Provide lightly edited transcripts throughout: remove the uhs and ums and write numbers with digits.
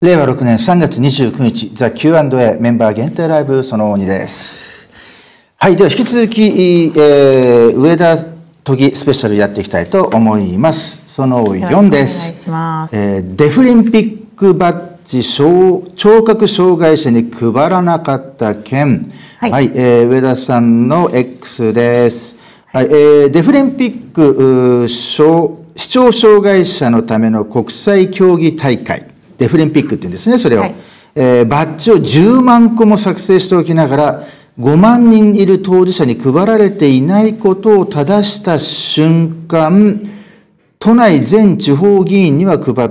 令和6年3月29日、ザ・ Q&A メンバー限定ライブその2です。はい、では引き続き、上田都議スペシャルやっていきたいと思います。その4です。デフリンピックバッジ聴覚障害者に配らなかった件。はい、はい、上田さんの X です。はい、デフリンピック視聴障害者のための国際競技大会。デフリンピックって言うんですね、それを。はい、バッジを10万個も作成しておきながら、5万人いる当事者に配られていないことを正した瞬間、都内全地方議員には配って、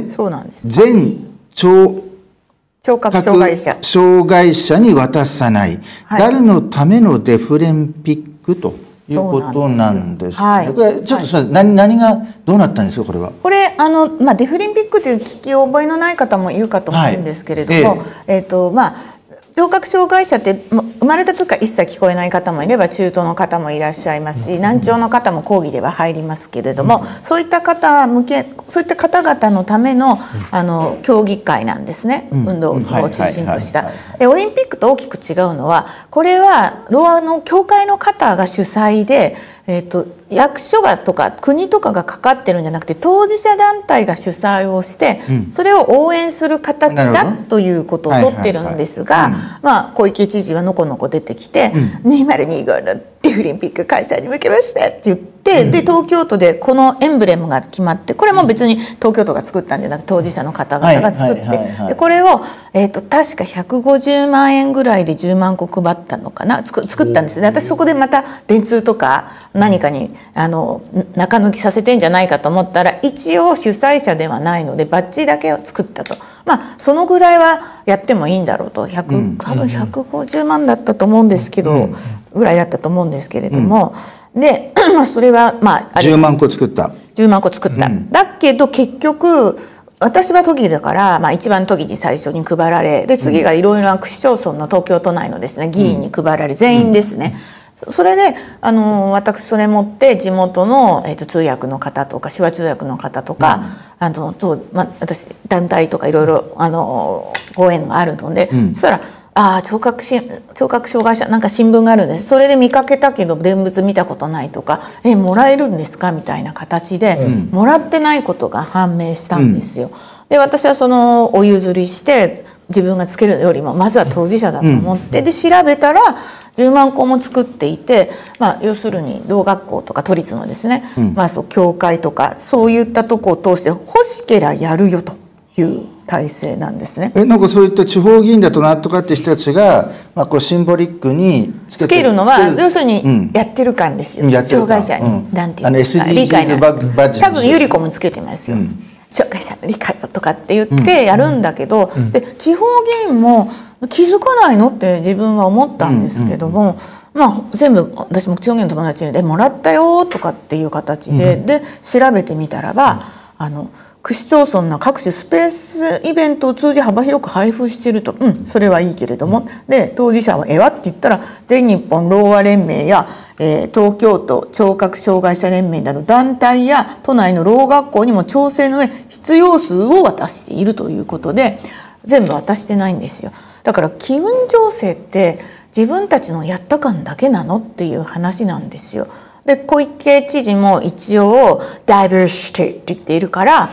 そうなんです。 全聴覚障害者に渡さない。はい、誰のためのデフリンピックということなんです。はい、これちょっと何がどうなったんですか、これは。 これデフリンピックという聞き覚えのない方もいるかと思うんですけれども、聴覚障害者って生まれた時から一切聞こえない方もいれば中等の方もいらっしゃいますし、難聴の方も講義では入りますけれども、そういった方々のための競技会なんですね、運動を中心とした。オリンピックと大きく違うのは、これは協会の方が主催で、役所がとか国とかがかかってるんじゃなくて、当事者団体が主催をして、それを応援する形だということをとってるんですが、小池知事はのこのこ出てきて「2025のデフリンピック開催に向けまして」って言って、で東京都でこのエンブレムが決まって、これも別に東京都が作ったんじゃなくて当事者の方々が作って、でこれを確か150万円ぐらいで10万個配ったのかな、作ったんですね。私そこでまた電通とか何かに中抜きさせてんじゃないかと思ったら、一応主催者ではないのでバッジだけを作ったと。そのぐらいはやってもいいんだろうと。多分150万だったと思うんですけど、ぐらいだったと思うんですけれども、でそれは 10万個作った。 10万個作った。だけど結局私は都議だから、一番都議に最初に配られ、で次がいろいろな区市町村の東京都内のですね議員に配られ、全員ですね。それで私それ持って地元の、通訳の方とか手話通訳の方とか、私団体とかいろいろご縁があるので、そしたら聴覚障害者なんか新聞があるんです。それで見かけたけど現物見たことないとか、もらえるんですかみたいな形で、もらってないことが判明したんですよ。で私はそのお譲りして、自分がつけるよりもまずは当事者だと思って、で調べたら10万個も作っていて、要するにろう学校とか都立のですね、教会とかそういったとこを通して欲しけりゃやるよという体制なんですね。 なんかそういった地方議員だとなんとかって人たちが、シンボリックにつけるのは要するにやってる感ですよ。障害者になんていうか理解のバッジ、多分ゆり子もつけてますよ。障害者の理解をとかって言ってやるんだけど、で地方議員も気づかないのって自分は思ったんですけども、全部私も地方議員の友達に「もらったよ」とかっていう形で、で調べてみたらば区市町村の各種スペースイベントを通じ幅広く配布していると。それはいいけれども、で当事者は「わ」って言ったら全日本ろうあ連盟や東京都聴覚障害者連盟など団体や都内のろう学校にも調整の上必要数を渡しているということで、全部渡してないんですよ。だから機運醸成って自分たちのやった感だけなのっていう話なんですよ。で小池知事も一応ダイバーシティって言っているから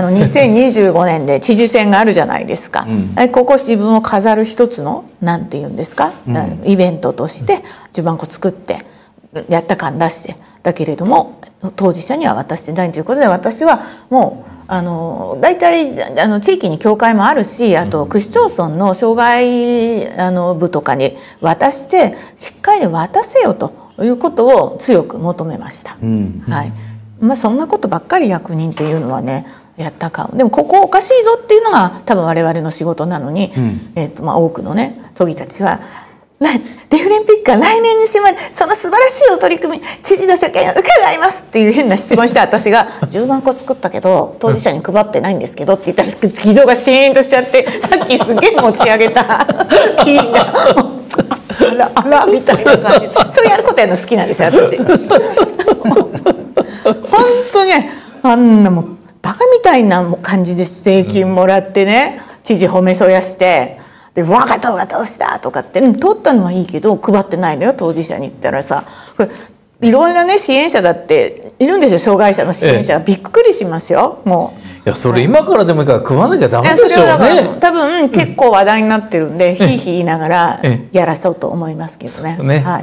2025年で知事選があるじゃないですか。ここ自分を飾る一つのなんて言うんですか、イベントとして10万個作ってやった感出して、だけれども当事者には渡してないということで、私はもう大体地域に協会もあるし、あと区市町村の障害部とかに渡してしっかり渡せよということを強く求めました。そんなことばっかり役人っていうのはねやったか、でもここおかしいぞっていうのが多分我々の仕事なのに、多くのね都議たちはデフリンピックは来年に迫る、その素晴らしいお取り組み知事の所見を伺いますっていう変な質問して私が10万個作ったけど当事者に配ってないんですけどって言ったら議場がシーンとしちゃって、さっきすげえ持ち上げた議員があらみたいな感じで、そうやることやるの好きなんですよ私。本当にあんなもうバカみたいな感じで税金もらってね、 知事褒めそやしてで我が党がどうしたとかって、通ったのはいいけど配ってないのよ当事者に言ったらさ、これいろんなね支援者だっているんですよ、障害者の支援者、びっくりしますよもう。 いやそれ今からでもいいから食わなきゃダメでしょうね。 それはだから多分結構話題になってるんで、ひいひい言いながらやらそうと思いますけどね。はい、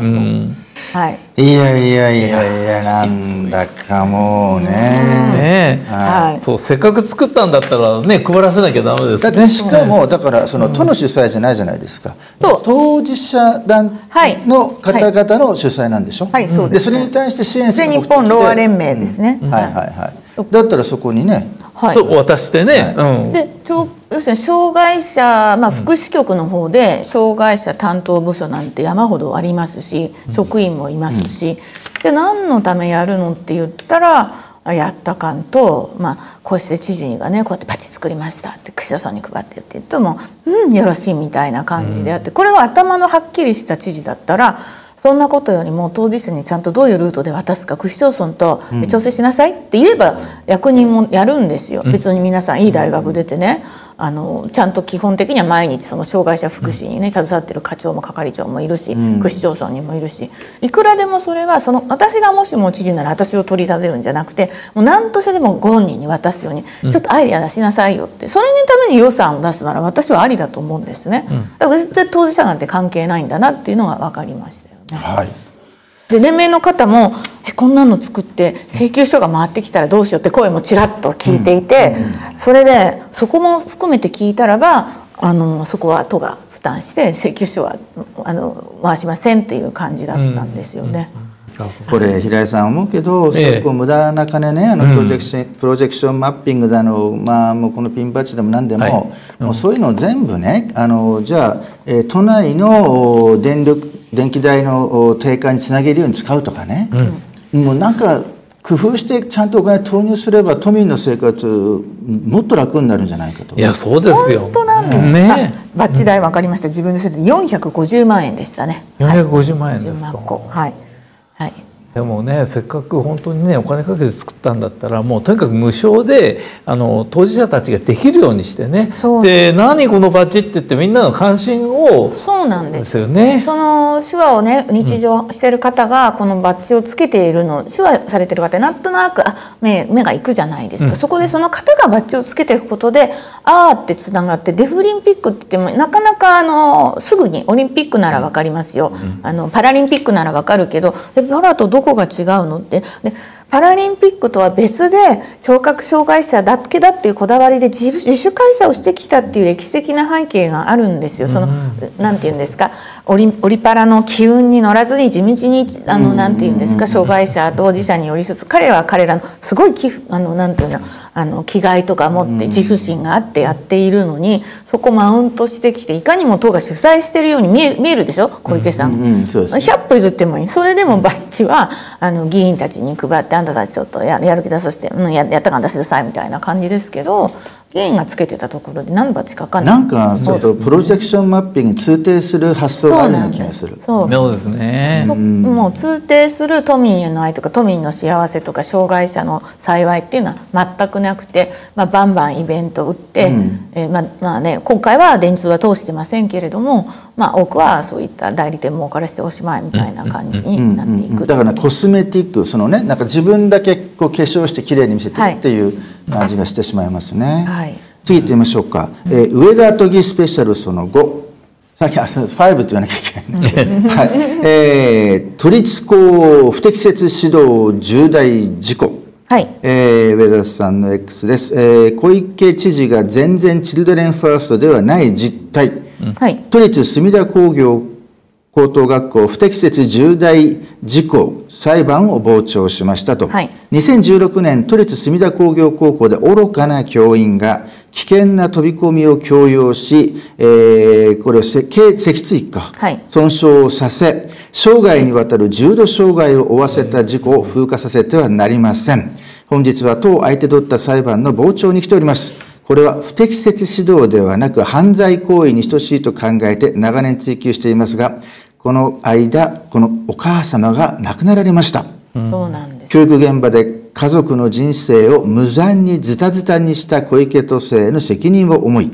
はい、いやいやいやいやなんだかもうね、 はい、そうせっかく作ったんだったらね配らせなきゃダメですね。 だってしかもだからその都の主催じゃないじゃないですか。当事者団の方々の主催なんでしょ。 はいそうです。 でそれに対して支援する日本ろうあ連盟ですね。 はいはいはい。だったらそこにね。 そう渡してね。 で要するに障害者、福祉局の方で障害者担当部署なんて山ほどありますし、職員もいますし、で何のためやるのって言ったらやった感と、こうして知事がねこうやってパチ作りましたって串田さんに配ってって言ってもよろしいみたいな感じであって、これが頭のはっきりした知事だったらそんなことよりも当事者にちゃんとどういうルートで渡すか区市町村と調整しなさいって言えば役人もやるんですよ。別に皆さんいい大学出てねちゃんと基本的には毎日その障害者福祉にね携わってる課長も係長もいるし、区市町村にもいるし、いくらでもそれは私がもしも知事なら私を取り立てるんじゃなくて、もう何としてでもご本人に渡すようにちょっとアイデア出しなさいよって、それのために予算を出すなら私はありだと思うんですね。だから絶対当事者なんて関係ないんだなっていうのが分かりました。 はい、 で連盟の方もこんなの作って請求書が回ってきたらどうしようって声もちらっと聞いていて、それでそこも含めて聞いたらばそこは都が負担して請求書は回しませんっていう感じだったんですよね。 これ平井さん思うけど、無駄な金ねプロジェクションマッピングだの、もうこのピンバッジでも何でも、もうそういうのを全部ねじゃあ、都内の電気代の低下につなげるように使うとかね、もうなんか工夫してちゃんとお金投入すれば都民の生活もっと楽になるんじゃないかと。 いやそうですよ。 本当なんですね。バッジ代分かりました。自分でそれで450万円でしたね。 450万円ですか。 はい。はい。 でもねせっかく本当にねお金かけて作ったんだったらもうとにかく無償で当事者たちができるようにしてね、で何このバッジって言ってみんなの関心をそうなんですよね。 その手話をね日常してる方がこのバッジをつけているの、手話されてる方なんとなく目がいくじゃないですか、そこでその方がバッジをつけていくことでってつながって、デフリンピックって言ってもなかなかすぐにオリンピックなら分かりますよ、パラリンピックなら分かるけどパラとどこが違うのってでパラリンピックとは別で聴覚障害者だけだっていうこだわりで自主開催をしてきたっていう歴史的な背景があるんですよ。なんていうんですか、オリパラの機運に乗らずに地道になんていうんですか、障害者当事者に寄り添う、彼らは彼らのすごいなんていうの気概とか持って自負心があってやっているのに、そこマウントしてきていかにも党が主催してるように見えるでしょ小池さん。100歩譲ってもいい。それでもバッジは議員たちに配って、あんたたちちょっとやる気出させて、やったから出してくださいみたいな感じですけど、議員がつけてたところで何バッジかかんない。 なんかちょっとプロジェクションマッピングに通底する発想があるような気がする。 そうですね。 もう通底する都民への愛とか都民の幸せとか障害者の幸いっていうのは全くなくて、バンバンイベントを打って、今回は電通は通してませんけれども、多くはそういった代理店儲からしておしまいみたいな感じになっていく。 だからコスメティックなんか自分だけこう化粧して綺麗に見せてるっていう感じがしてしまいますね。次行ってみましょうか。上田都議スペシャルその5。さっき5って言わなきゃいけないね。都立高不適切指導重大事故。上田さんの X です。小池知事が全然チルドレンファーストではない実態。都立墨田工業高等学校不適切重大事故裁判を傍聴しましたと。2016年都立墨田工業高校で愚かな教員が危険な飛び込みを強要し、これを脊椎損傷をさせ、生涯にわたる重度障害を負わせた事故を風化させてはなりません。本日は当相手取った裁判の傍聴に来ております。これは不適切指導ではなく犯罪行為に等しいと考えて長年追及していますが、この間このお母様が亡くなられました。教育現場で家族の人生を無残にズタズタにした小池都政の責任を思い、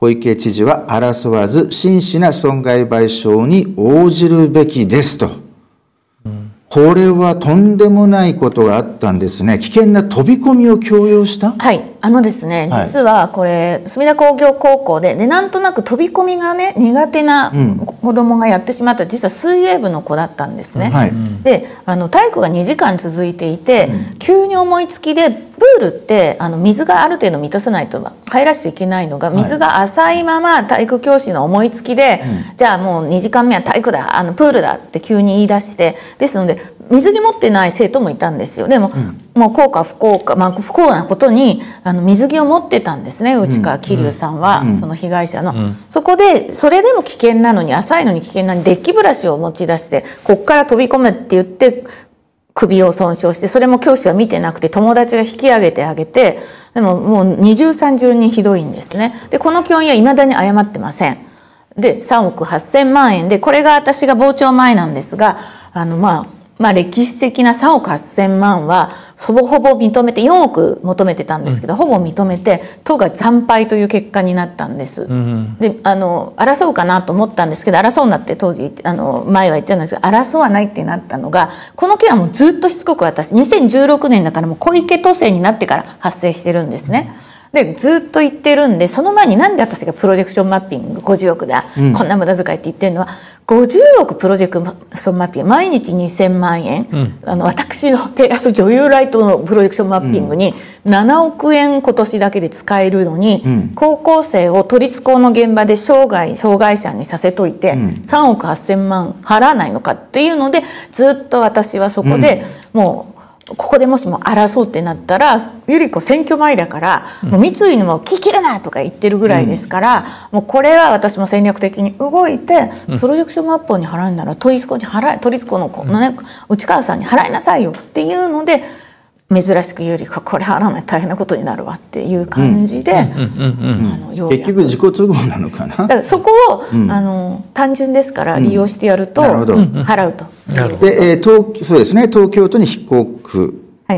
小池知事は争わず真摯な損害賠償に応じるべきですと。これはとんでもないことがあったんですね。危険な飛び込みを強要した。 はい、ですね、実はこれ墨田工業高校でなんとなく飛び込みがね苦手な子供がやってしまった、実は水泳部の子だったんですね。で体育が2時間続いていて、急に思いつきでプールって水がある程度満たさないと入らせていけないのが、水が浅いまま体育教師の思いつきで、じゃあもう2時間目は体育だプールだって急に言い出して、ですので水着持ってない生徒もいたんですよ。でも、もう幸か不幸か、不幸なことに水着を持ってたんですね、内川桐生さんは、その被害者の。そこでそれでも危険なのに、浅いのに危険なのにデッキブラシを持ち出してこっから飛び込むって言って首を損傷して、それも教師は見てなくて友達が引き上げてあげて、でももう二重三重にひどいんですね。でこの教員はいまだに謝ってません。で3億8,000万円で、これが私が傍聴前なんですが、歴史的な3億8,000万はほぼほぼ認めて、4億求めてたんですけど、ほぼ認めて都が惨敗という結果になったんです。で争うかなと思ったんですけど、争うなって当時前は言ってたんですが、争わないってなったのが、この件はもうずっとしつこく私2016年だから、もう小池都政になってから発生してるんですね。でずっと言ってるんで、その前になんで私がプロジェクションマッピング50億だ、こんな無駄遣いって言ってるのは、50億プロジェクションマッピング毎日2,000万円、私のテラス女優ライトのプロジェクションマッピングに7億円今年だけで使えるのに、高校生を都立高の現場で障害者にさせといて、3億8,000万払わないのかっていうので、ずっと私はそこでもう。ここでもしも争うってなったら、百合子選挙前だから、もう三井にも聞き切れないとか言ってるぐらいですから、もうこれは私も戦略的に動いて、プロジェクションマップに払うなら都立高のこのね内川さんに払いなさいよっていうので、珍しく百合子これ払わないと大変なことになるわっていう感じで、 結局自己都合なのかな。 だからそこを、単純ですから利用してやると、払うと。 で、そうですね、東京都に被告、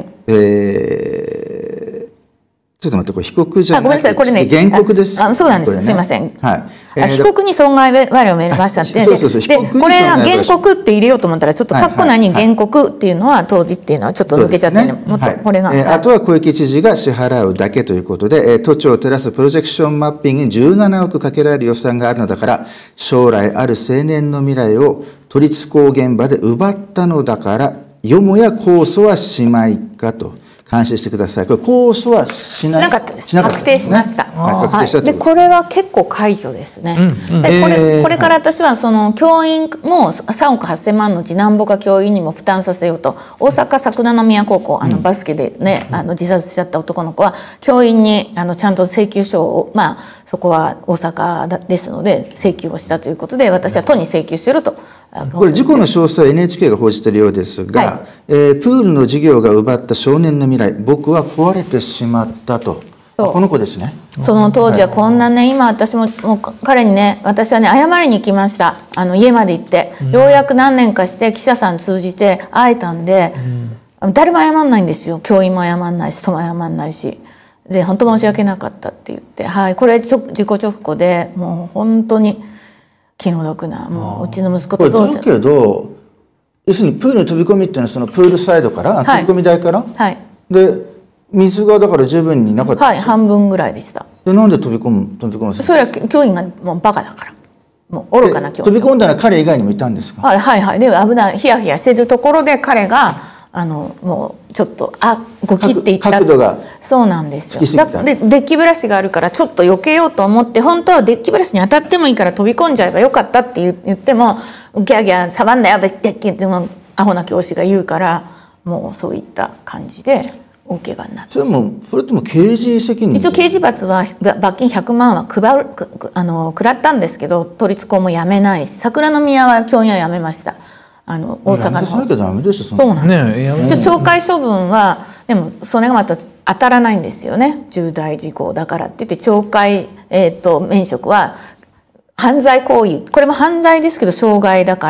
ちょっと待って、これ被告じゃなくて、 ごめんなさい、これね、 原告です。 そうなんです、すいません。被告に損害賠償を命じましたって、でこれが原告って入れようと思ったら、ちょっと括弧内に原告っていうのは当時っていうのはちょっと抜けちゃってね、もっとこれが、 あとは小池知事が支払うだけということで、都庁を照らすプロジェクションマッピングに17億かけられる予算があるのだから、将来ある青年の未来を都立高現場で奪ったのだから、よもや控訴はしまいかと。監視してください。これ控訴はしなかったです。確定しました。でこれは結構快挙ですね。でこれから私はその教員も3億8,000万の次男坊が教員にも負担させようと、大阪桜宮高校バスケでね自殺しちゃった男の子は教員にちゃんと請求書を、そこは大阪ですので請求をしたということで、私は都に請求しろと。 これ事故の詳細は NHK が報じているようですが、プールの授業が奪った少年の未来、僕は壊れてしまったと。この子ですね。 その当時はこんなね、今私も彼にね、私はね謝りに行きました。家まで行って、ようやく何年かして記者さん通じて会えたんで、誰も謝んないんですよ。教員も謝んないし、都も謝んないし。で本当申し訳なかったって言って、これ事故直後でもう本当に気の毒な、もううちの息子とどうせ。だけど要するにプールに飛び込みっていうのはそのプールサイドから、飛び込み台から、で水がだから十分になかった。 半分ぐらいでした。 でなんで飛び込むそれは教員がもうバカだから、もう愚かな教員。 飛び込んだら彼以外にもいたんですか。 で危ない、ヒヤヒヤしてるところで彼がもうちょっとゴキっていった角度が。 そうなんですよ。でデッキブラシがあるからちょっと避けようと思って、本当はデッキブラシに当たってもいいから飛び込んじゃえばよかったって言っても、ギャーギャー触んなよデッキってアホな教師が言うから、もうそういった感じで大怪我になって。 それとも刑事責任。 一応刑事罰は罰金100万は食らったんですけど、都立高も辞めないし、桜宮は教員は辞めました。大阪の。 そうなんです。 そうなんです。懲戒処分はでもそれがまた当たらないんですよね。重大事項だからって言って懲戒免職は犯罪行為、これも犯罪ですけど傷害だから、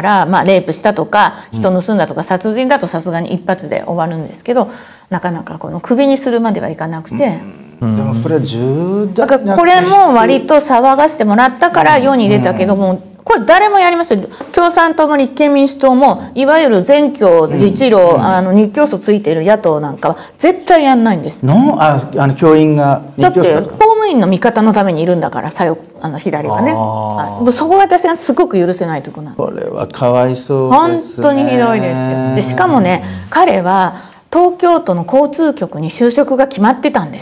レイプしたとか人盗んだとか殺人だとさすがに一発で終わるんですけど、なかなかこの首にするまではいかなくて。 でもそれは重大な、 だからこれも割と騒がしてもらったから世に出たけども、これ誰もやりますよ。共産党も立憲民主党もいわゆる全教自治労、日教組ついてる野党なんかは絶対やんないんです。 教員がだって公務員の味方のためにいるんだから、左はね。そこが私がすごく許せないところなんです。 これはかわいそうですね。 本当にひどいですよ。でしかもね、彼は東京都の交通局に就職が決まってたんです。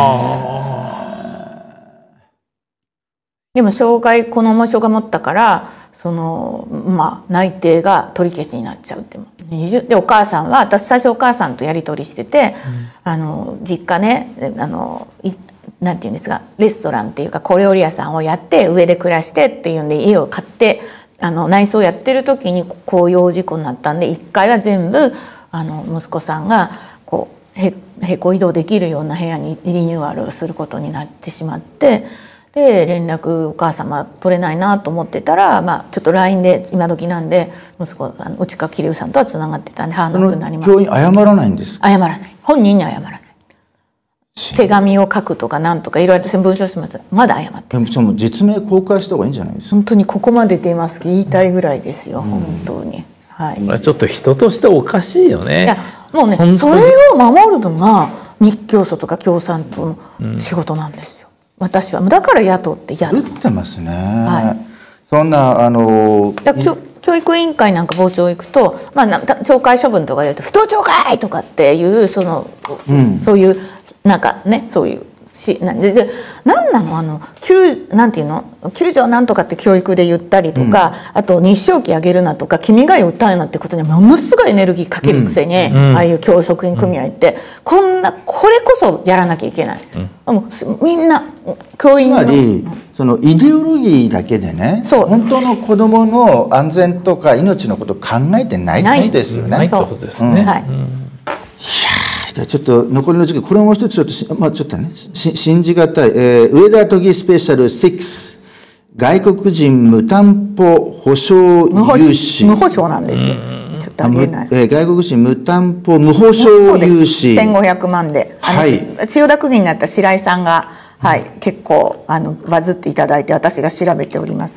でもこの重傷が持ったから内定が取り消しになっちゃうって。でお母さんは、私最初お母さんとやり取りしてて、実家ねなんていうんですか、レストランっていうか小料理屋さんをやって上で暮らしてっていうんで家を買って内装やってる時にこういう事故になったんで、1階は全部息子さんがこう並行移動できるような部屋にリニューアルをすることになってしまって。で連絡お母様取れないなと思ってたら、ちょっと LINE で今時なんで息子内川桐生さんとはつながってたんで反応になりました。 教員謝らないんですか？ 謝らない。本人には謝らない。手紙を書くとかなんとかいろいろ私文章してます。まだ謝ってる。 でも実名公開した方がいいんじゃないですか？ 本当にここまで出ます言いたいぐらいですよ、本当に。はい。 ちょっと人としておかしいよね。 いやもうね、それを守るのが日教組とか共産党の仕事なんですよ。私はだから野党って嫌だ。 打ってますね。はい、そんな教育委員会なんか傍聴行くと、懲戒処分とかで言うと不当懲戒とかっていうそういうなんかね、そういう何なのなんていうの、9条なんとかって教育で言ったりとか、あと日照期上げるなとか君が代歌うなってことにものすごいエネルギーかけるくせに、ああいう教職員組合ってこれこそやらなきゃいけない。みんな教員のつまりそのイデオロギーだけでね、本当の子どもの安全とか命のことを考えてないんですよね。 ないってことですね。 じゃあちょっと残りの時間これもう一つちょっとね信じがたい、上田都議スペシャル6外国人無担保保証融資無保証なんですよ。ちょっとありえない。 外国人無担保無保証融資 1500万で、千代田区議になった白井さんが、結構バズっていただいて私が調べております。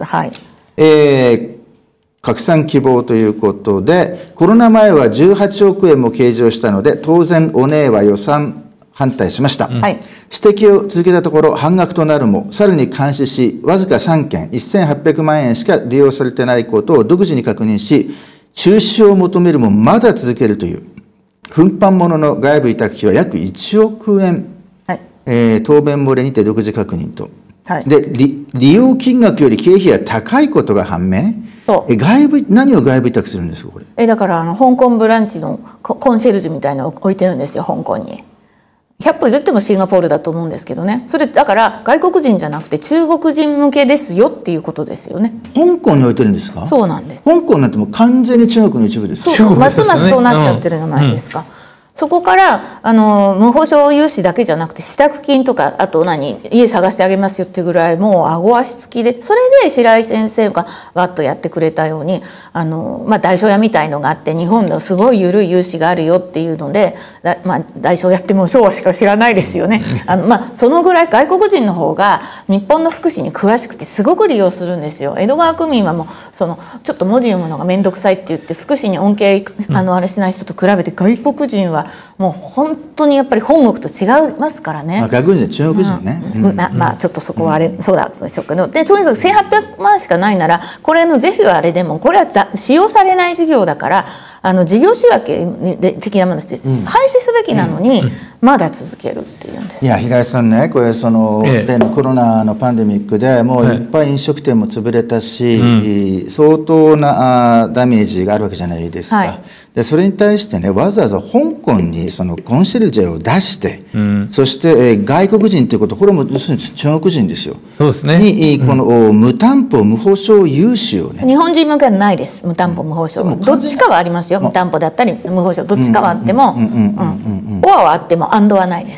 拡散希望ということで、コロナ前は18億円も計上したので、当然、お姉は予算反対しました。指摘を続けたところ、半額となるも、さらに監視し、わずか3件、1800万円しか利用されてないことを独自に確認し、中止を求めるもまだ続けるという、運搬物の外部委託費は約1億円、答弁漏れにて独自確認と。で、利用金額より経費が高いことが判明。何を外部委託するんですかこれ？ だから香港ブランチのコンシェルジュみたいなのを置いてるんですよ、香港に。100歩譲ってもシンガポールだと思うんですけどね。それだから外国人じゃなくて中国人向けですよっていうことですよね。 香港に置いてるんですか？そうなんです。香港なんてもう完全に中国の一部です。 ますますそうなっちゃってるじゃないですか。そこから無保証融資だけじゃなくて支度金とか、あと家探してあげますよっていうぐらいもう顎足付きで、それで白井先生がわっとやってくれたように代償屋みたいのがあって、日本のすごい緩い融資があるよっていうので、代償屋ってもう昭和しか知らないですよね。そのぐらい外国人の方が日本の福祉に詳しくてすごく利用するんですよ。江戸川区民はもうちょっと文字読むのが面倒くさいって言って福祉に恩恵あれしない人と比べて、外国人はもう本当にやっぱり本国と違いますからね。 外国人、中国人ね。 ちょっとそこはそうだでしょうけど、でとにかく1800万しかないなら、これの是非はあれでもこれは使用されない事業だから事業仕分け的なもので廃止すべきなのにまだ続けるっていうんです。 いや平井さんね、これ例のコロナのパンデミックでもういっぱい飲食店も潰れたし、相当なダメージがあるわけじゃないですか。でそれに対してね、わざわざ香港にコンシェルジェを出して、そして、外国人ということ、これも要するに中国人ですよ。 そうですね。 にこの無担保無保証融資をね。 日本人向けはないです。無担保無保証。どっちかはありますよ。無担保だったり無保証、どっちかはあっても、オアはあってもアンドはないです。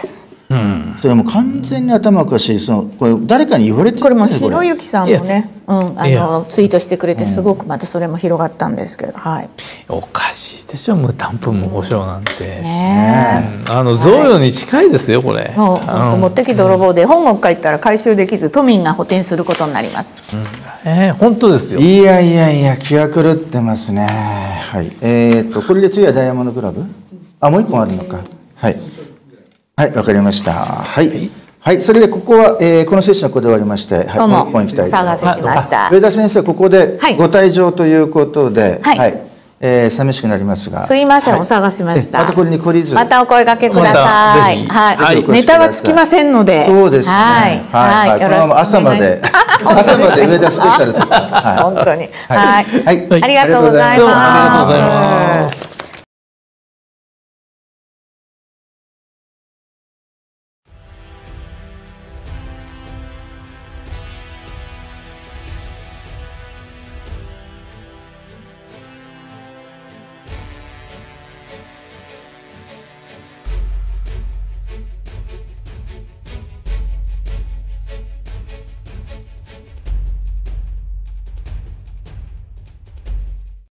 それも完全に頭おかしい。これ誰かに言われてる。 これもひろゆきさんもね、ツイートしてくれて、すごくまたそれも広がったんですけど、はい。 おかしいでしょ、無担保無保証なんて。贈与に近いですよ、これ。 持ってき泥棒で本国帰ったら回収できず、都民が補填することになります。 本当ですよ。 いやいやいや、気が狂ってますね。はい。これで次はダイヤモンドクラブ。もう一本あるのか。はい。はい、わかりました。はい。はい、それでここは、このセッションはここで終わりまして、 はい、もう一本行きたいと思います。お騒がせしました。 上田先生、ここでご退場ということで、はい、寂しくなりますが。 すいません、お騒がせしました。 またこれに懲りず。 またお声掛けください。はい、ネタはつきませんので。 そうですね。はい、よろしくお願いします。朝まで上田スペシャルとか。 本当に。はい、ありがとうございます。